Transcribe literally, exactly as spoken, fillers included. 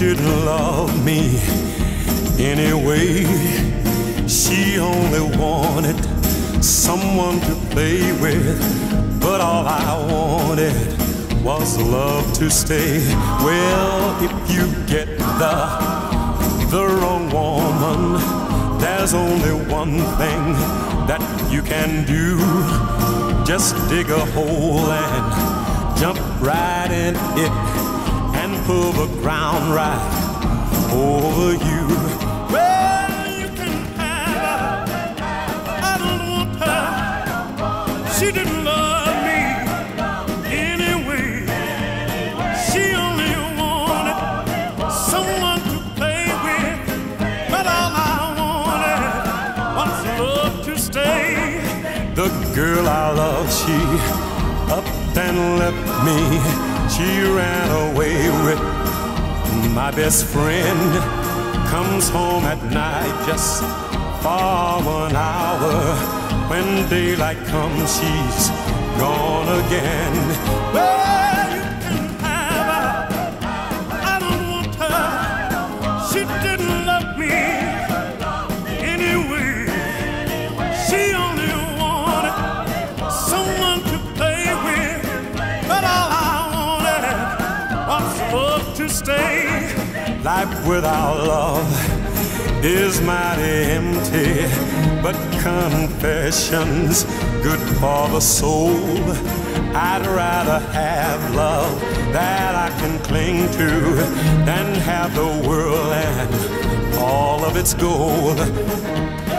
didn't love me anyway. She only wanted someone to play with, but all I wanted was love to stay. Well, if you get the the wrong woman, there's only one thing that you can do. Just dig a hole and jump right in it and pull the ground right over you. Well, you can have her, I don't want her. She didn't love me anyway. She only wanted someone to play with, but all I wanted was love to stay. The girl I love, she up and left me. She ran away with my best friend. Comes home at night just for one hour. When daylight comes, she's gone again. Well, you can have her, I don't want her. She didn't love me anyway. She only wanted someone to play with, but all I wanted was love to stay. Life without love is mighty empty, but confession's good for the soul. I'd rather have love that I can cling to than have the world and all of its gold.